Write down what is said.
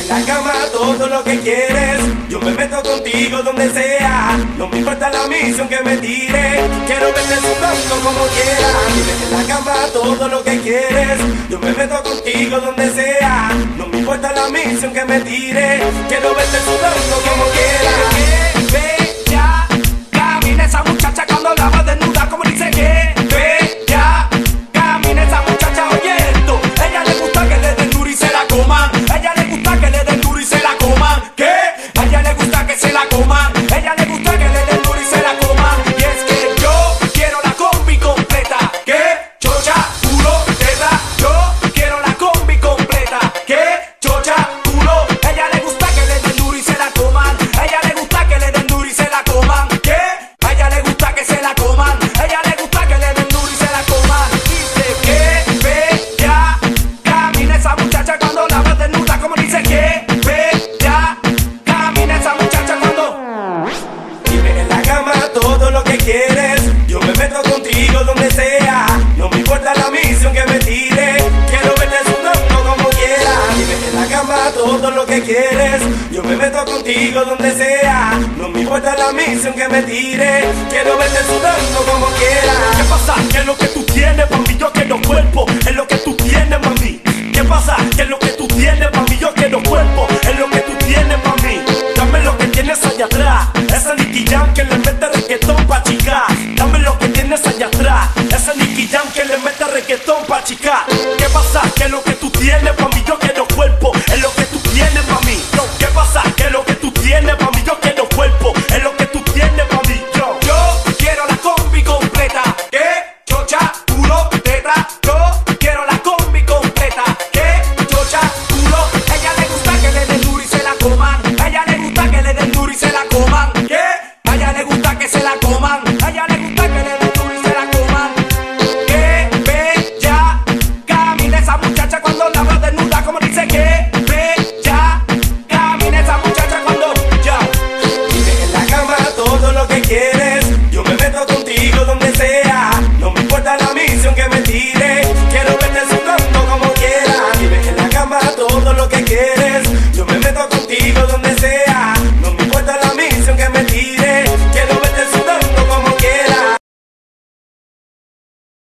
en la cama todo lo que quieres. Yo me meto contigo donde sea. No me importa la misión que me tire. Quiero verte sudando como quieras. Dime en la cama todo lo que quieres. Yo me meto contigo donde sea. No me importa la misión que me tire. Quiero verte sudando como quieras. Bella, camina esa muchacha cuando la va desnuda, como dice que bella, camina esa muchacha, oye esto. Ella le gusta que le den duro y se la coman. Ella le gusta que le den duro y se la coman. ¿Qué? A ella le gusta que se la coman. Ella le gusta que le den duro y se la coman. Y es que yo quiero la combi completa. ¿Qué? Chocha, culo, teta. Yo quiero la combi completa. ¿Qué? Chocha, culo. Ella le gusta que le den duro y se la coman. Ella le gusta que le den duro y se la coman. ¿Qué? A ella le gusta que se la coman. Ella le gusta que le den duro y se la coman. Dice que bella, camina esa muchacha cuando la va desnuda, como dice que bella, camina esa muchacha cuando. Dime en la cama todo lo que quieres. Yo me meto contigo donde sea. No me importa la misión que me tire. Quiero verte sudando como quieras. Dime en la cama todo lo que quieres. Yo me meto contigo donde sea. No me importa la misión que me tire. Quiero verte sudando como quieras. ¿Qué pasa? ¿Qué es lo que tú tienes, mami? Yo quiero cuerpo. Es lo que tú tienes, mami. ¿Qué pasa? ¿Qué es lo que tú tienes, mami? Yo quiero cuerpo. Es lo que tú tienes, mami. Dame lo que tienes allá atrás. Esa Nicky Jam que le mete reggaetón pa' chicar. Dame lo que tienes allá atrás. Esa Nicky Jam que le mete reggaetón pa' chicar. ¿Qué pasa? ¿Qué es lo que tú tienes, mami? Yo quiero cuerpo. Es lo que tú tienes, mami. ¿Qué pasa? ¿Qué es lo que tú tienes, mami? Yo quiero cuerpo. Es lo que tú tienes, mami. Yo quiero la combi completa. ¿Qué? Chocha, culo, teta. Yo quiero la combi completa. ¿Qué? Chocha, culo. Ella le gusta que le den duro y se la coman. Ella le gusta que le den duro y se la coman. ¿Qué? A ella le gusta que se la coman. A ella le gusta que le den duro y se la coman. Qué bella, camina esa muchacha cuando la va desnuda, como dice que bella, camina esa muchacha cuando ya. Dime en la cama todo lo que quieres. Yo me meto contigo donde sea. No me importa la misión que me tire. Quiero verte sudando como quieras. Dime en la cama todo lo que quieres.